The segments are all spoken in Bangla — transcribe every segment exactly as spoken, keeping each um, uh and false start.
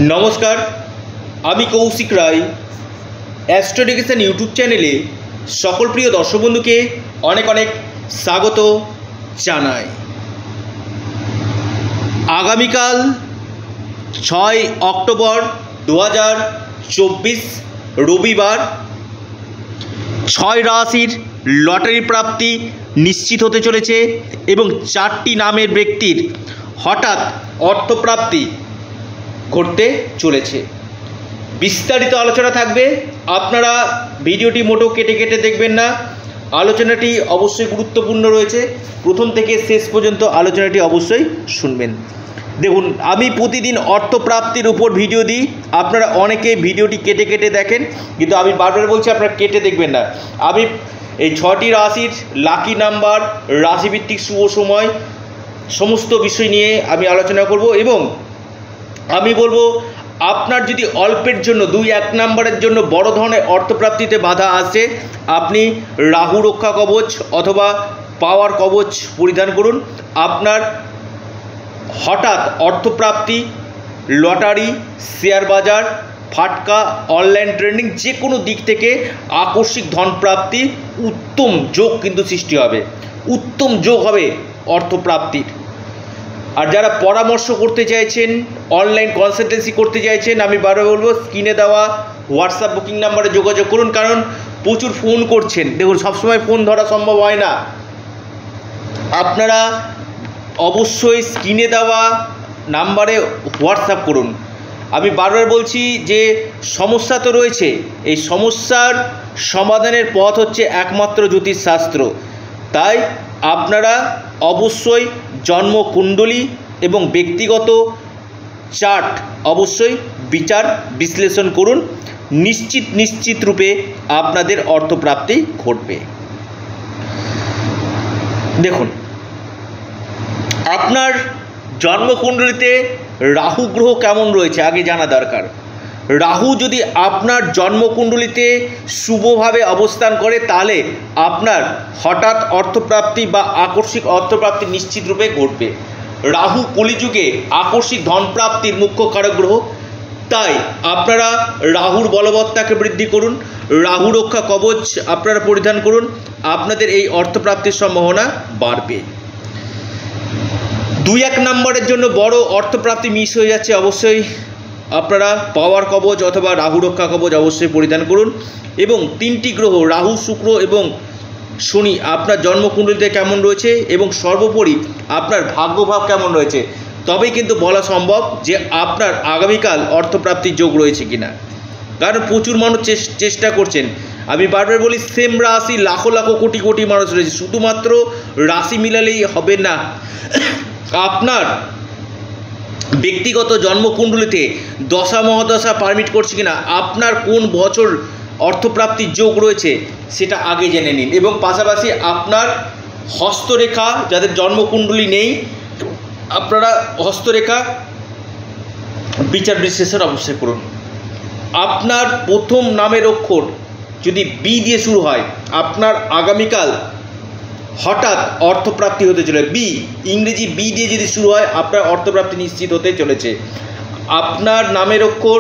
নমস্কার, আমি Kaushik Roy. Astro education YouTube চ্যানেলে সকল প্রিয় দর্শক বন্ধুকে অনেক অনেক স্বাগত জানাই। আগামীকাল ছয় অক্টোবর দু হাজার চব্বিশ রবিবার ছয় রাশির লটারি প্রাপ্তি নিশ্চিত হতে চলেছে এবং চারটি নামের ব্যক্তির হঠাৎ অর্থপ্রাপ্তি ঘটতে চলেছে। বিস্তারিত আলোচনা থাকবে, আপনারা ভিডিওটি মোটো কেটে কেটে দেখবেন না। আলোচনাটি অবশ্যই গুরুত্বপূর্ণ রয়েছে, প্রথম থেকে শেষ পর্যন্ত আলোচনাটি অবশ্যই শুনবেন। দেখুন, আমি প্রতিদিন অর্থপ্রাপ্তির উপর ভিডিও দিই, আপনারা অনেকে ভিডিওটি কেটে কেটে দেখেন, কিন্তু আমি বারবার বলছি আপনারা কেটে দেখবেন না। আমি এই ছটি রাশির লাকি নাম্বার, রাশিভিত্তিক শুভ সময়, সমস্ত বিষয় নিয়ে আমি আলোচনা করব এবং আমি বলবো আপনার যদি অল্পের জন্য দুই এক নম্বরের জন্য বড় ধরনের অর্থপ্রাপ্তিতে বাধা আসে, আপনি রাহু রক্ষা কবচ অথবা পাওয়ার কবচ পরিধান করুন। আপনার হঠাৎ অর্থপ্রাপ্তি, লটারি, শেয়ার বাজার, ফাটকা, অনলাইন ট্রেডিং, যে কোনো দিক থেকে আকস্মিক ধনপ্রাপ্তি উত্তম যোগ কিন্তু সৃষ্টি হবে, উত্তম যোগ হবে অর্থপ্রাপ্তির। আর যারা পরামর্শ করতে চাইছেন, অনলাইন কনসালটেন্সি করতে চাইছেন, আমি বারবার বলবো স্ক্রিনে দেওয়া হোয়াটসঅ্যাপ বুকিং নাম্বারে যোগাযোগ করুন, কারণ প্রচুর ফোন করছেন। দেখুন, সবসময় ফোন ধরা সম্ভব হয় না। আপনারা অবশ্যই স্ক্রিনে দেওয়া নাম্বারে হোয়াটসঅ্যাপ করুন। আমি বারবার বলছি যে সমস্যা তো রয়েছে, এই সমস্যার সমাধানের পথ হচ্ছে একমাত্র জ্যোতিষশাস্ত্র। তাই আপনারা অবশ্যই জন্মকুণ্ডলী এবং ব্যক্তিগত চার্ট অবশ্যই বিচার বিশ্লেষণ করুন, নিশ্চিত নিশ্চিত রূপে আপনাদের অর্থপ্রাপ্তি ঘটবে। দেখুন, আপনার জন্মকুণ্ডলীতে রাহু গ্রহ কেমন রয়েছে আগে জানা দরকার। রাহু যদি আপনার জন্মকুণ্ডলীতে শুভভাবে অবস্থান করে, তাহলে আপনার হঠাৎ অর্থপ্রাপ্তি বা আকস্মিক অর্থপ্রাপ্তি নিশ্চিত রূপে ঘটবে। রাহু কলিযুগে আকস্মিক ধনপ্রাপ্তির মুখ্য কারক গ্রহ। তাই আপনারা রাহুর বলবত্তাকে বৃদ্ধি করুন, রাহু রক্ষা কবচ আপনারা পরিধান করুন, আপনাদের এই অর্থপ্রাপ্তির সম্ভাবনা বাড়বে। দুই এক নম্বরের জন্য বড় অর্থপ্রাপ্তি মিস হয়ে যাচ্ছে, অবশ্যই আপনারা পাওয়ার কবচ অথবা রাহু রক্ষা কবচ অবশ্যই পরিধান করুন। এবং তিনটি গ্রহ রাহু, শুক্র এবং শনি আপনার জন্মকুণ্ডলীতে কেমন রয়েছে এবং সর্বোপরি আপনার ভাগ্যভাব কেমন রয়েছে, তবেই কিন্তু বলা সম্ভব যে আপনার আগামীকাল অর্থপ্রাপ্তির যোগ রয়েছে কিনা। কারণ প্রচুর মানুষ চেষ্টা করছেন। আমি বারবার বলি, সেম রাশি লাখো লাখো কোটি কোটি মানুষ রয়েছে, শুধুমাত্র রাশি মিলালেই হবে না। আপনার ব্যক্তিগত জন্মকুণ্ডলীতে দশা মহাদশা পারমিট করছে কিনা, আপনার কোন বছর অর্থপ্রাপ্তির যোগ রয়েছে সেটা আগে জেনে নিন। এবং পাশাপাশি আপনার হস্তরেখা, যাদের জন্মকুণ্ডলী নেই, আপনারা হস্তরেখা বিচার বিশ্লেষণ অবশ্যই করুন। আপনার প্রথম নামের অক্ষর যদি বি দিয়ে শুরু হয়, আপনার আগামীকাল হঠাৎ অর্থপ্রাপ্তি হতে চলে। বি, ইংরেজি বি দিয়ে যদি শুরু হয়, আপনার অর্থপ্রাপ্তি নিশ্চিত হতে চলেছে। আপনার নামের অক্ষর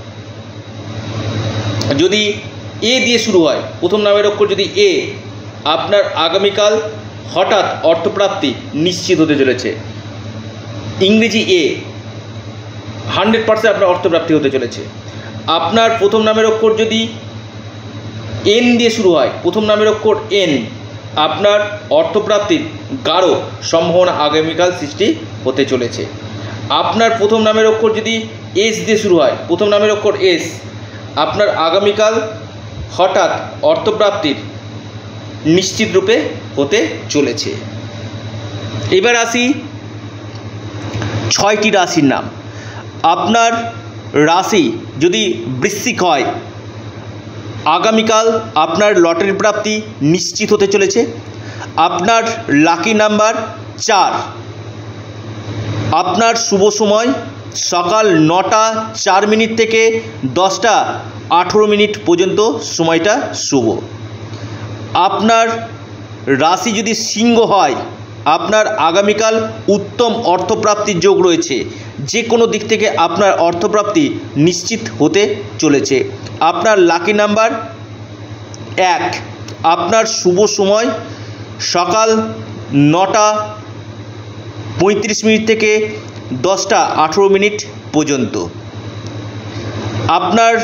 যদি এ দিয়ে শুরু হয়, প্রথম নামের অক্ষর যদি এ, আপনার আগামীকাল হঠাৎ অর্থপ্রাপ্তি নিশ্চিত হতে চলেছে। ইংরেজি এ, হান্ড্রেড পার্সেন্ট আপনার অর্থপ্রাপ্তি হতে চলেছে। আপনার প্রথম নামের অক্ষর যদি এন দিয়ে শুরু হয়, প্রথম নামের অক্ষর এন, আপনার অর্থপ্রাপ্তির গাঢ় সম্ভাবনা আগামীকাল সৃষ্টি হতে চলেছে। আপনার প্রথম নামের অক্ষর যদি এস দিয়ে শুরু হয়, প্রথম নামের অক্ষর এস, আপনার আগামীকাল হঠাৎ অর্থপ্রাপ্তির নিশ্চিত রূপে হতে চলেছে। এবার আসি ছয়টি রাশির নাম। আপনার রাশি যদি বৃশ্চিক হয়, আগামীকাল আপনার লটারি প্রাপ্তি নিশ্চিত হতে চলেছে। আপনার লাকি নাম্বার চার। আপনার শুভ সময় সকাল নটা চার মিনিট থেকে দশটা আঠেরো মিনিট পর্যন্ত সময়টা শুভ। আপনার রাশি যদি সিংহ হয়, আপনার আগামীকাল উত্তম অর্থপ্রাপ্তির যোগ রয়েছে। যে কোনো দিক থেকে আপনার অর্থপ্রাপ্তি নিশ্চিত হতে চলেছে। আপনার লাকি নাম্বার এক। আপনার শুভ সময় সকাল নটা পঁয়ত্রিশ মিনিট থেকে দশটা আঠেরো মিনিট পর্যন্ত। আপনার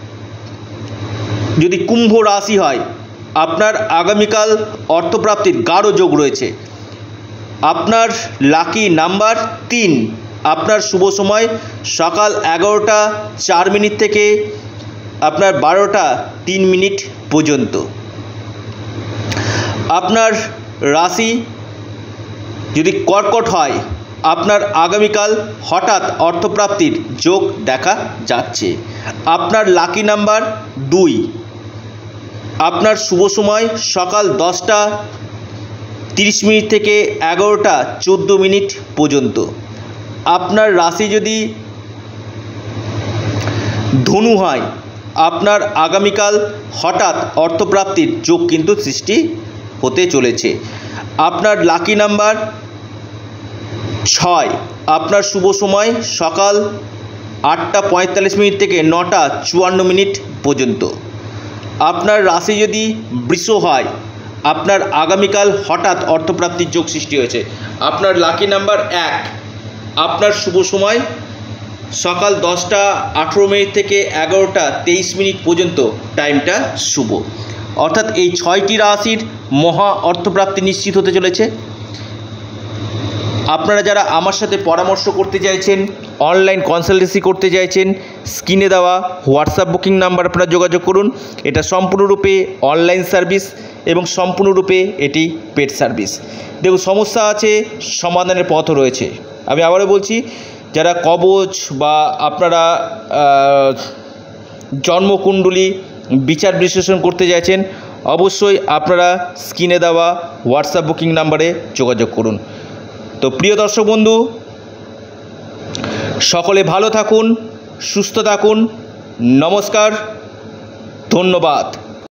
যদি কুম্ভ রাশি হয়, আপনার আগামীকাল অর্থপ্রাপ্তির গাঢ় যোগ রয়েছে। আপনার লাকি নাম্বার তিন। আপনার শুভ সময় সকাল এগারোটা চার মিনিট থেকে আপনার বারোটা তিন মিনিট পর্যন্ত। আপনার রাশি যদি কর্কট হয়, আপনার আগামীকাল হঠাৎ অর্থপ্রাপ্তির যোগ দেখা যাচ্ছে। আপনার লাকি নাম্বার দুই। আপনার শুভ সময় সকাল দশটা তিরিশ মিনিট থেকে এগারোটা চোদ্দো মিনিট পর্যন্ত। আপনার রাশি যদি ধনু হয়, আপনার আগামীকাল হঠাৎ অর্থপ্রাপ্তির যোগ কিন্তু সৃষ্টি হতে চলেছে। আপনার লাকি নাম্বার ছয়। আপনার শুভ সময় সকাল আটটা পঁয়তাল্লিশ মিনিট থেকে নটা চুয়ান্ন মিনিট পর্যন্ত। আপনার রাশি যদি বৃষ হয়, আপনার আগামীকাল হঠাৎ অর্থপ্রাপ্তির যোগ সৃষ্টি হয়েছে। আপনার লাকি নাম্বার এক। আপনার শুভ সময় সকাল দশটা আঠেরো মিনিট থেকে এগারোটা তেইশ মিনিট পর্যন্ত টাইমটা শুভ। অর্থাৎ এই ছয়টি রাশির মহা অর্থপ্রাপ্তি নিশ্চিত হতে চলেছে। আপনারা যারা আমার সাথে পরামর্শ করতে চাইছেন, অনলাইন কনসালটেন্সি করতে চাইছেন, স্ক্রিনে দেওয়া হোয়াটসঅ্যাপ বুকিং নাম্বার আপনারা যোগাযোগ করুন। এটা সম্পূর্ণরূপে অনলাইন সার্ভিস এবং সম্পূর্ণরূপে এটি পেড সার্ভিস। দেখুন, সমস্যা আছে, সমাধানের পথও রয়েছে। আমি আবারও বলছি, যারা কবচ বা আপনারা জন্মকুণ্ডলী বিচার বিশ্লেষণ করতে চাইছেন, অবশ্যই আপনারা স্ক্রিনে দেওয়া হোয়াটসঅ্যাপ বুকিং নাম্বারে যোগাযোগ করুন। তো প্রিয় দর্শক বন্ধু, সকলে ভালো থাকুন, সুস্থ থাকুন। নমস্কার, ধন্যবাদ।